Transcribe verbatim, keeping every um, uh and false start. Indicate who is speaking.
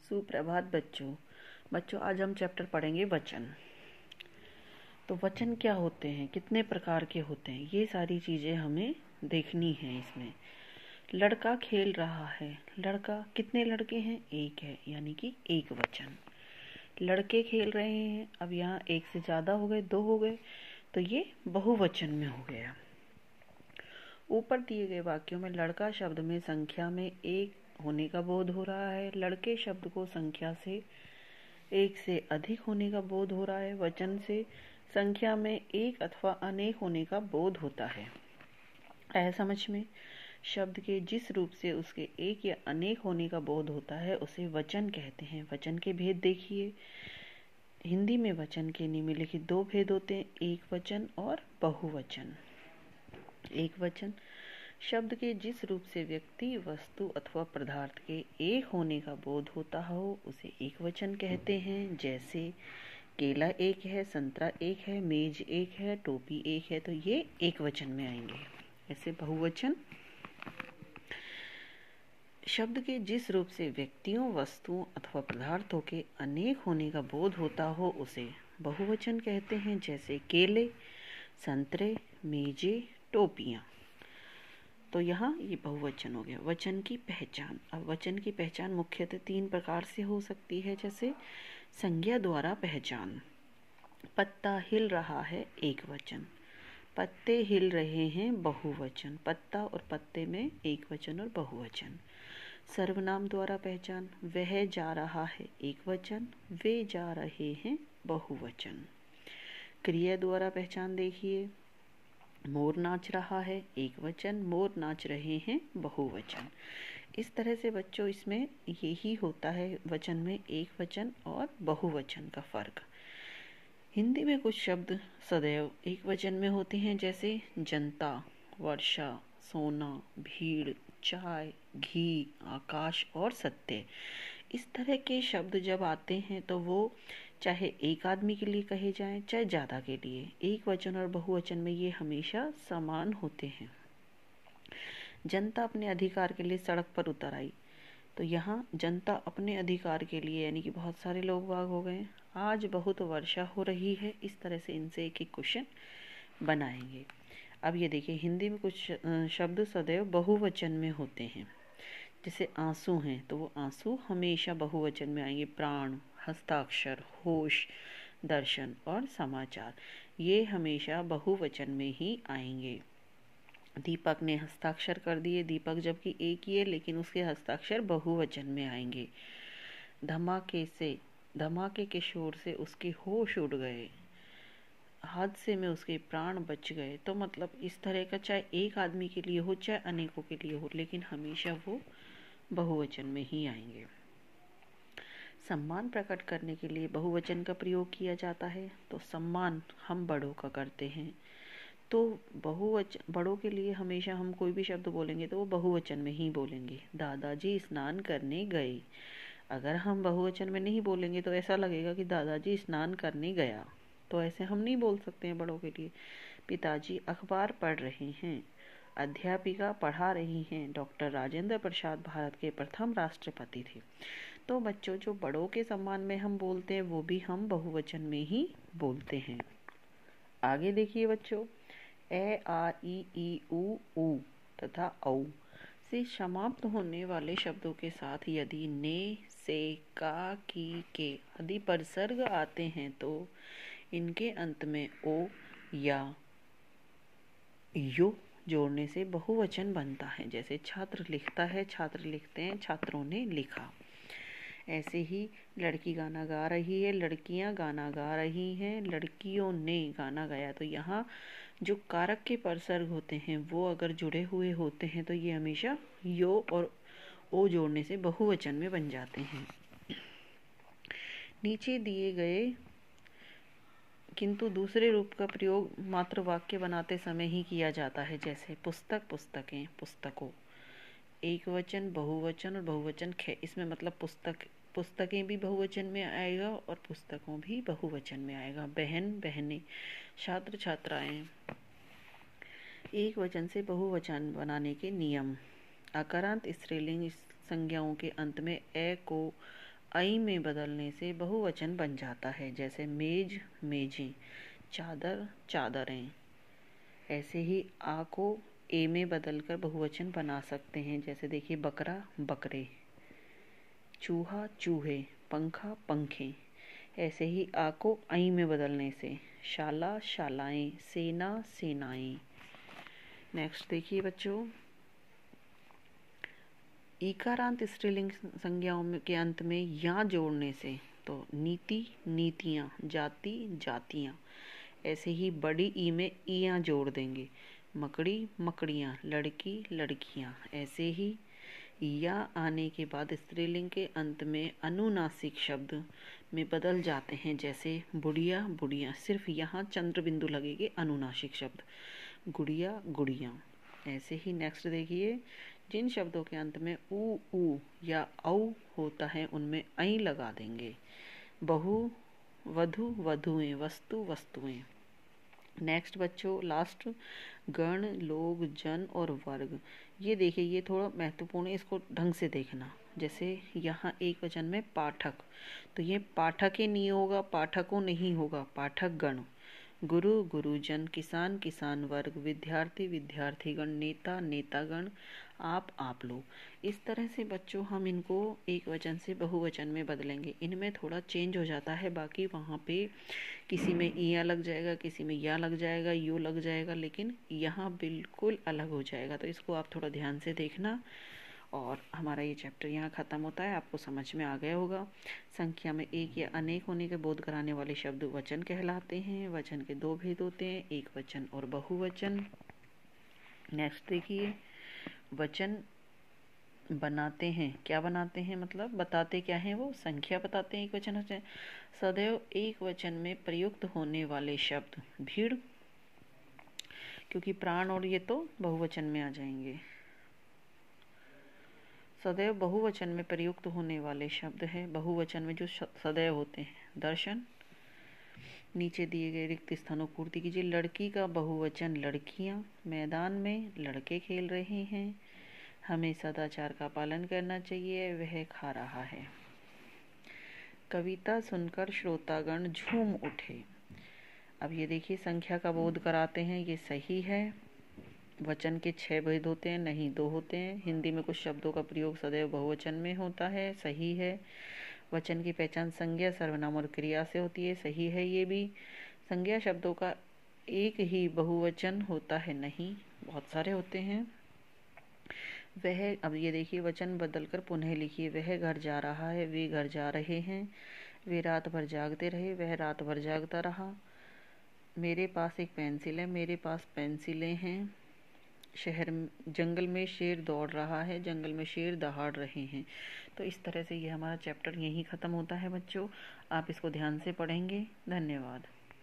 Speaker 1: सुप्रभात बच्चों। बच्चों आज हम चैप्टर पढ़ेंगे वचन। तो वचन क्या होते हैं, कितने प्रकार के होते हैं, ये सारी चीजें हमें देखनी है। इसमें लड़का खेल रहा है। लड़का, कितने लड़के हैं? एक है, यानी कि एक वचन। लड़के खेल रहे हैं, अब यहाँ एक से ज्यादा हो गए, दो हो गए, तो ये बहुवचन में हो गया। ऊपर दिए गए वाक्यों में लड़का शब्द में संख्या में एक होने का बोध हो रहा है। लड़के शब्द को संख्या से एक से अधिक होने का बोध हो रहा है। वचन से संख्या में एक अथवा अनेक होने का बोध होता है। आया समझ में? शब्द के जिस रूप से उसके एक या अनेक होने का बोध होता है उसे वचन कहते हैं। वचन के भेद देखिए। हिंदी में वचन के निम्नलिखित दो भेद होते हैं, एक वचन और बहुवचन। एक वचन शब्द के जिस रूप से व्यक्ति, वस्तु अथवा पदार्थ के एक होने का बोध होता हो उसे एक वचन कहते हैं। जैसे केला एक है, संतरा एक है, मेज एक है, टोपी एक है, तो ये एक वचन में आएंगे। ऐसे बहुवचन शब्द के जिस रूप से व्यक्तियों, वस्तुओं अथवा पदार्थों के अनेक होने का बोध होता हो उसे बहुवचन कहते हैं। जैसे केले, संतरे, मेजे, टोपियाँ। तो यहाँ ये बहुवचन हो गया। वचन की पहचान। अब वचन की पहचान मुख्यतः तीन प्रकार से हो सकती है। जैसे संज्ञा द्वारा पहचान। पत्ता हिल रहा है, एक वचन। पत्ते हिल रहे हैं, बहुवचन। पत्ता और पत्ते में एक वचन और बहुवचन। सर्वनाम द्वारा पहचान। वह जा रहा है, एक वचन। वे जा रहे हैं, बहुवचन। क्रिया द्वारा पहचान देखिए। मोर नाच रहा है, एक वचन। मोर नाच रहे हैं, बहुवचन। इस तरह से बच्चों इसमें यही होता है, वचन में एक वचन और बहुवचन का फर्क। हिंदी में कुछ शब्द सदैव एक वचन में होते हैं, जैसे जनता, वर्षा, सोना, भीड़, चाय, घी, आकाश और सत्य। इस तरह के शब्द जब आते हैं तो वो चाहे एक आदमी के लिए कहे जाएं, चाहे ज़्यादा के लिए, एक वचन और बहुवचन में ये हमेशा समान होते हैं। जनता अपने अधिकार के लिए सड़क पर उतर आई, तो यहाँ जनता अपने अधिकार के लिए, यानी कि बहुत सारे लोग बाग हो गए। आज बहुत वर्षा हो रही है। इस तरह से इनसे एक एक क्वेश्चन बनाएंगे। अब ये देखिए, हिंदी में कुछ शब्द सदैव बहुवचन में होते हैं। जैसे आंसू हैं, तो वो आंसू हमेशा बहुवचन में आएंगे। प्राण, हस्ताक्षर, होश, दर्शन और समाचार, ये हमेशा बहुवचन में ही आएंगे। दीपक ने हस्ताक्षर कर दिए, दीपक जबकि एक ही है लेकिन उसके हस्ताक्षर बहुवचन में आएंगे। धमाके से, धमाके के शोर से उसके होश उड़ गए। हादसे में उसके प्राण बच गए। तो मतलब इस तरह का चाहे एक आदमी के लिए हो चाहे अनेकों के लिए हो, लेकिन हमेशा वो बहुवचन में ही आएंगे। सम्मान प्रकट करने के लिए बहुवचन का प्रयोग किया जाता है। तो सम्मान हम बड़ों का करते हैं, तो बहुवचन, बड़ों के लिए हमेशा हम कोई भी शब्द बोलेंगे तो वो बहुवचन में ही बोलेंगे। दादाजी स्नान करने गए। अगर हम बहुवचन में नहीं बोलेंगे तो ऐसा लगेगा कि दादाजी स्नान करने गया, तो ऐसे हम नहीं बोल सकते हैं बड़ों के लिए। पिताजी अखबार पढ़ रहे हैं। अध्यापिका पढ़ा रही हैं। डॉक्टर राजेंद्र प्रसाद भारत के प्रथम राष्ट्रपति थे। तो बच्चों, जो बड़ों के सम्मान में हम बोलते हैं वो भी हम बहुवचन में ही बोलते हैं। आगे देखिए बच्चों, ए, आ, ई, ई, उ, ऊ तथा औ से समाप्त होने वाले शब्दों के साथ यदि ने, से, का, की, के आदि परसर्ग आते हैं तो इनके अंत में ओ या यो जोड़ने से बहुवचन बनता है। जैसे छात्र लिखता है, छात्र लिखते हैं, छात्रों ने लिखा। ऐसे ही लड़की गाना गा रही है, लड़कियां गाना गा रही हैं, लड़कियों ने गाना गाया। तो यहाँ जो कारक के परसर्ग होते हैं वो अगर जुड़े हुए होते हैं तो ये हमेशा यो और ओ जोड़ने से बहुवचन में बन जाते हैं। नीचे दिए गए किंतु दूसरे रूप का प्रयोग मात्र वाक्य बनाते समय ही किया जाता है। जैसे पुस्तक, पुस्तकें, पुस्तकों। एक वचन, बहुवचन और बहुवचन खे, इसमें मतलब पुस्तक, पुस्तकें भी बहुवचन में आएगा और पुस्तकों भी बहुवचन में आएगा। बहन, बहनें, छात्र, छात्राएं। एक वचन से बहुवचन बनाने के नियम। अकारांत स्त्रीलिंग संज्ञाओं के अंत में ए को ऐ में बदलने से बहुवचन बन जाता है, जैसे मेज मेजें, चादर चादरें। ऐसे ही आ को ए में बदलकर बहुवचन बना सकते हैं, जैसे देखिए बकरा बकरे, चूहा चूहे, पंखा पंखे। ऐसे ही आ को ऐ में बदलने से शाला शालाएं, सेना सेनाएं। नेक्स्ट देखिए बच्चों, ईकारांत स्त्रीलिंग संज्ञाओं के अंत में या जोड़ने से तो नीति नीतियाँ, जाति जातियाँ। ऐसे ही बड़ी ई में इयाँ जोड़ देंगे, मकड़ी मकड़ियाँ, लड़की लड़कियाँ। ऐसे ही या आने के बाद स्त्रीलिंग के अंत में अनुनासिक शब्द में बदल जाते हैं, जैसे बुढ़िया बुढ़िया। सिर्फ यहाँ चंद्र बिंदु लगेंगे, अनुनासिक शब्द, गुड़िया गुड़िया। ऐसे ही नेक्स्ट देखिए, जिन शब्दों के अंत में ऊ ऊ या औ होता है उनमें ऐ लगा देंगे, बहु वधु वधुएं, वस्तु वस्तुएं। नेक्स्ट बच्चों लास्ट, गण लोग जन और वर्ग। ये देखिए ये थोड़ा महत्वपूर्ण है, इसको ढंग से देखना। जैसे यहाँ एक वचन में पाठक, तो ये पाठक ही नहीं होगा, पाठकों नहीं होगा, पाठक गण। गुरु गुरुजन, किसान किसान वर्ग, विद्यार्थी विद्यार्थीगण, नेता नेतागण, आप आप लोग। इस तरह से बच्चों हम इनको एक वचन से बहुवचन में बदलेंगे। इनमें थोड़ा चेंज हो जाता है, बाकी वहाँ पे किसी में इया लग जाएगा, किसी में या लग जाएगा, यू लग जाएगा, लेकिन यहाँ बिल्कुल अलग हो जाएगा। तो इसको आप थोड़ा ध्यान से देखना। और हमारा ये चैप्टर यहाँ ख़त्म होता है, आपको समझ में आ गया होगा। संख्या में एक या अनेक होने के बोध कराने वाले शब्द वचन कहलाते हैं। वचन के दो भेद होते हैं, एक वचन और बहुवचन। नेक्स्ट देखिए, वचन बनाते हैं, क्या बनाते हैं मतलब बताते क्या हैं, वो संख्या बताते हैं, एक वचन होते हैं। सदैव एक वचन में प्रयुक्त होने वाले शब्द भीड़, क्योंकि प्राण और ये तो बहुवचन में आ जाएंगे। सदैव बहुवचन में प्रयुक्त होने वाले शब्द है, बहुवचन में जो सदैव होते हैं। दर्शन, नीचे दिए गए रिक्त स्थानों को पूर्ति कीजिए। लड़की का बहुवचन लड़कियां, मैदान में लड़के खेल रहे हैं, हमें सदाचार का पालन करना चाहिए, वह खा रहा है। कविता सुनकर श्रोतागण झूम उठे। अब ये देखिए संख्या का बोध कराते हैं, ये सही है। वचन के छह भेद होते हैं, नहीं दो होते हैं। हिंदी में कुछ शब्दों का प्रयोग सदैव बहुवचन में होता है, सही है। वचन की पहचान संज्ञा सर्वनाम और क्रिया से होती है, सही है ये भी। संज्ञा शब्दों का एक ही बहुवचन होता है, नहीं बहुत सारे होते हैं। वह, अब ये देखिए वचन बदलकर पुनः लिखिए। वह घर जा रहा है, वे घर जा रहे हैं, वे रात भर जागते रहे, वह रात भर जागता रहा। मेरे पास एक पेंसिल है, मेरे पास पेंसिलें हैं। शहर जंगल में शेर दौड़ रहा है, जंगल में शेर दहाड़ रहे हैं। तो इस तरह से ये हमारा चैप्टर यहीं ख़त्म होता है बच्चों। आप इसको ध्यान से पढ़ेंगे। धन्यवाद।